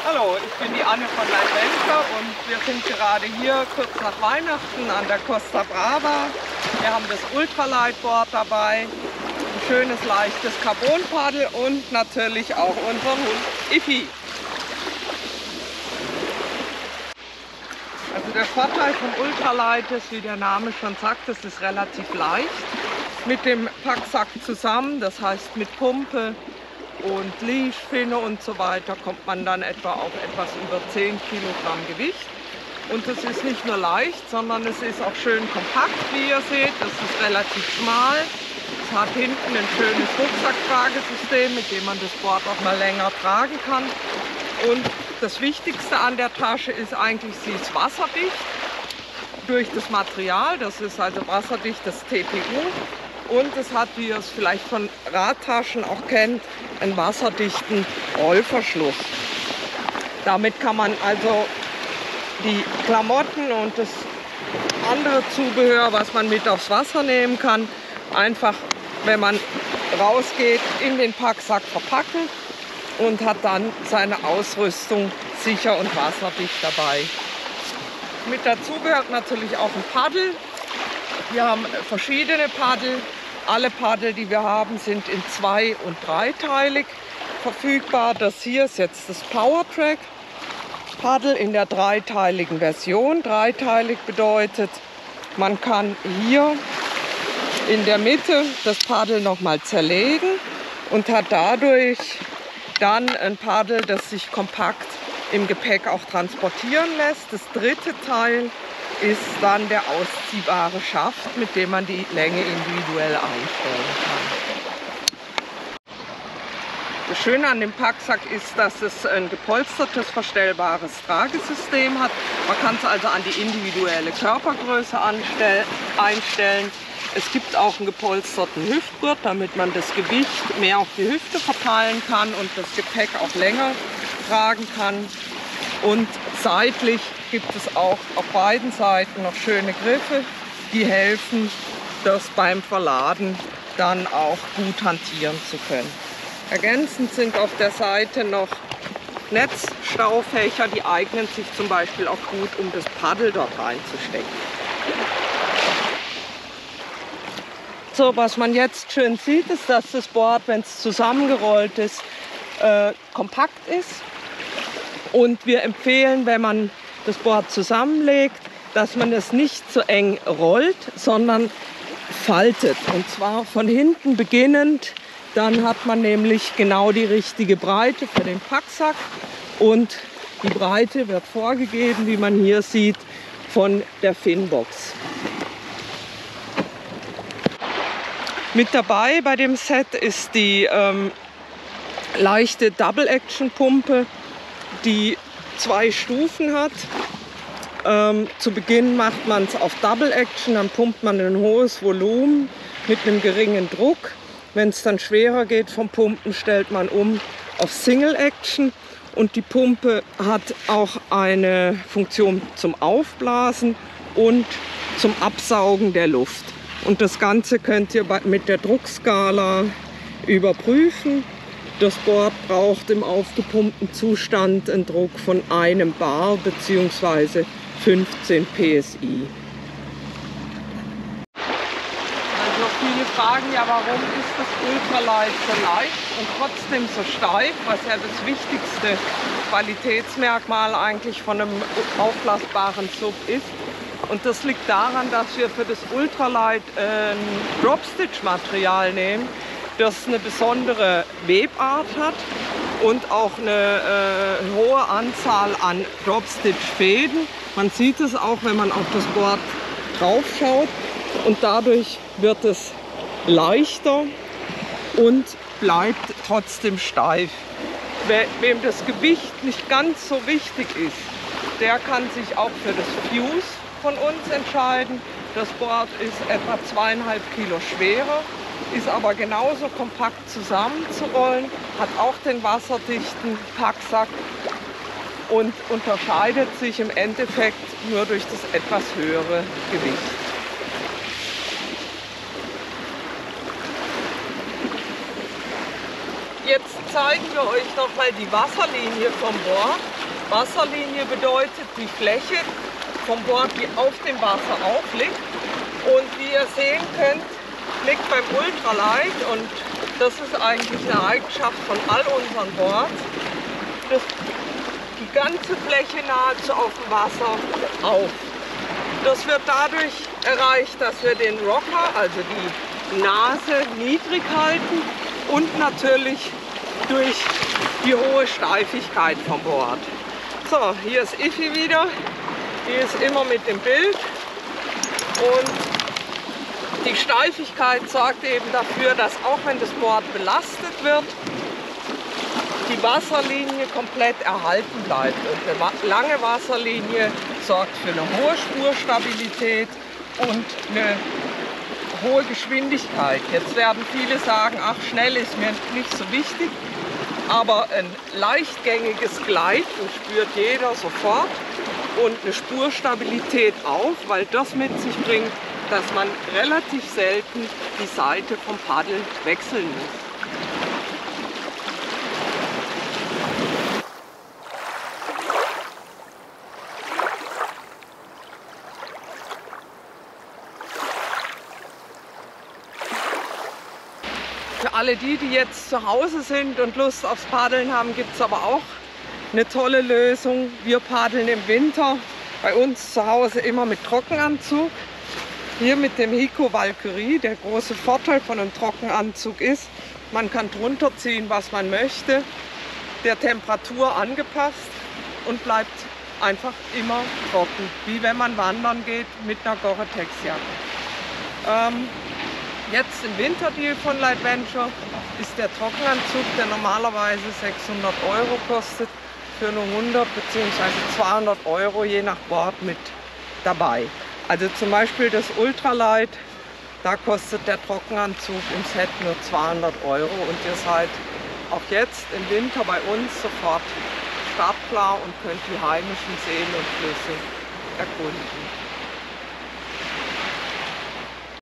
Hallo, ich bin die Anne von Leitventure und wir sind gerade hier kurz nach Weihnachten an der Costa Brava. Wir haben das Ultralight-Board dabei, ein schönes, leichtes Carbon-Paddel und natürlich auch unseren Hund Iffi. Also der Vorteil vom Ultralight ist, wie der Name schon sagt, es ist relativ leicht mit dem Packsack zusammen, das heißt mit Pumpe und Leash, Finne und so weiter kommt man dann etwa auf etwas über 10 Kilogramm Gewicht. Und es ist nicht nur leicht, sondern es ist auch schön kompakt, wie ihr seht. Es ist relativ schmal. Es hat hinten ein schönes Rucksacktragesystem, mit dem man das Board auch mal länger tragen kann. Und das Wichtigste an der Tasche ist eigentlich, sie ist wasserdicht durch das Material. Das ist also wasserdichtes TPU. Und es hat, wie ihr es vielleicht von Radtaschen auch kennt, einen wasserdichten Rollverschluss. Damit kann man also die Klamotten und das andere Zubehör, was man mit aufs Wasser nehmen kann, einfach, wenn man rausgeht, in den Packsack verpacken und hat dann seine Ausrüstung sicher und wasserdicht dabei. Mit dazu gehört natürlich auch ein Paddel. Wir haben verschiedene Paddel. Alle Paddel, die wir haben, sind in 2- und 3-teilig verfügbar. Das hier ist jetzt das PowerTrack Paddel in der 3-teiligen Version. 3-teilig bedeutet, man kann hier in der Mitte das Paddel nochmal zerlegen und hat dadurch dann ein Paddel, das sich kompakt im Gepäck auch transportieren lässt. Das 3. Teil ist dann der ausziehbare Schaft, mit dem man die Länge individuell einstellen kann. Das Schöne an dem Packsack ist, dass es ein gepolstertes, verstellbares Tragesystem hat. Man kann es also an die individuelle Körpergröße einstellen. Es gibt auch einen gepolsterten Hüftgurt, damit man das Gewicht mehr auf die Hüfte verteilen kann und das Gepäck auch länger tragen kann. Und seitlich gibt es auch auf beiden Seiten noch schöne Griffe, die helfen, das beim Verladen dann auch gut hantieren zu können. Ergänzend sind auf der Seite noch Netzstaufächer, die eignen sich zum Beispiel auch gut, um das Paddel dort reinzustecken. So, was man jetzt schön sieht, ist, dass das Board, wenn es zusammengerollt ist, kompakt ist. Und wir empfehlen, wenn man das Board zusammenlegt, dass man es nicht so eng rollt, sondern faltet. Und zwar von hinten beginnend. Dann hat man nämlich genau die richtige Breite für den Packsack. Und die Breite wird vorgegeben, wie man hier sieht, von der Finbox. Mit dabei bei dem Set ist die leichte Double-Action-Pumpe, die 2 Stufen hat. Zu Beginn macht man es auf Double Action, dann pumpt man ein hohes Volumen mit einem geringen Druck. Wenn es dann schwerer geht vom Pumpen, stellt man um auf Single Action. Und die Pumpe hat auch eine Funktion zum Aufblasen und zum Absaugen der Luft. Und das Ganze könnt ihr mit der Druckskala überprüfen. Das Board braucht im aufgepumpten Zustand einen Druck von 1 bar bzw. 15 PSI. Also viele fragen ja, warum ist das Ultralight so leicht und trotzdem so steif, was ja das wichtigste Qualitätsmerkmal eigentlich von einem aufblasbaren Sub ist. Und das liegt daran, dass wir für das Ultralight ein Dropstitch-Material nehmen, das eine besondere Webart hat und auch eine hohe Anzahl an Dropstitch-Fäden. Man sieht es auch, wenn man auf das Board drauf schaut, und dadurch wird es leichter und bleibt trotzdem steif. Wem das Gewicht nicht ganz so wichtig ist, der kann sich auch für das Fuse von uns entscheiden. Das Board ist etwa 2,5 Kilo schwerer, ist aber genauso kompakt zusammenzurollen, hat auch den wasserdichten Packsack und unterscheidet sich im Endeffekt nur durch das etwas höhere Gewicht. Jetzt zeigen wir euch nochmal die Wasserlinie vom Bord. Wasserlinie bedeutet die Fläche vom Bord, die auf dem Wasser aufliegt. Und wie ihr sehen könnt, liegt beim Ultralight, und das ist eigentlich eine Eigenschaft von all unseren Boards, dass die ganze Fläche nahezu auf dem Wasser auf. Das wird dadurch erreicht, dass wir den Rocker, also die Nase, niedrig halten und natürlich durch die hohe Steifigkeit vom Bord. So, hier ist Iffi wieder. Die ist immer mit dem Bild. Und die Steifigkeit sorgt eben dafür, dass auch wenn das Board belastet wird, die Wasserlinie komplett erhalten bleibt. Und eine lange Wasserlinie sorgt für eine hohe Spurstabilität und eine hohe Geschwindigkeit. Jetzt werden viele sagen, ach, schnell ist mir nicht so wichtig, aber ein leichtgängiges Gleiten spürt jeder sofort und eine Spurstabilität auch, weil das mit sich bringt, dass man relativ selten die Seite vom Paddeln wechseln muss. Für alle die jetzt zu Hause sind und Lust aufs Paddeln haben, gibt es aber auch eine tolle Lösung. Wir paddeln im Winter bei uns zu Hause immer mit Trockenanzug. Hier mit dem Hiko Valkyrie. Der große Vorteil von einem Trockenanzug ist, man kann drunter ziehen, was man möchte, der Temperatur angepasst und bleibt einfach immer trocken, wie wenn man wandern geht mit einer Gore-Tex-Jacke. Jetzt im Winterdeal von Light Venture ist der Trockenanzug, der normalerweise 600 € kostet, für nur 100 bzw. 200 € je nach Bord mit dabei. Also zum Beispiel das Ultralight, da kostet der Trockenanzug im Set nur 200 € und ihr seid auch jetzt im Winter bei uns sofort startklar und könnt die heimischen Seen und Flüsse erkunden.